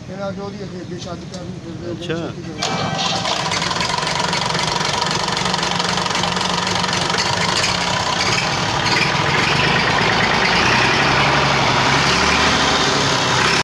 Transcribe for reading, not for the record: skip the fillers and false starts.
ਇਹਨਾਂ ਜੋ ਉਹਦੀ ਅੱਗੇ ਸ਼ਾਦੀ ਕਰਨੀ ਫਿਰ ਅੱਛਾ।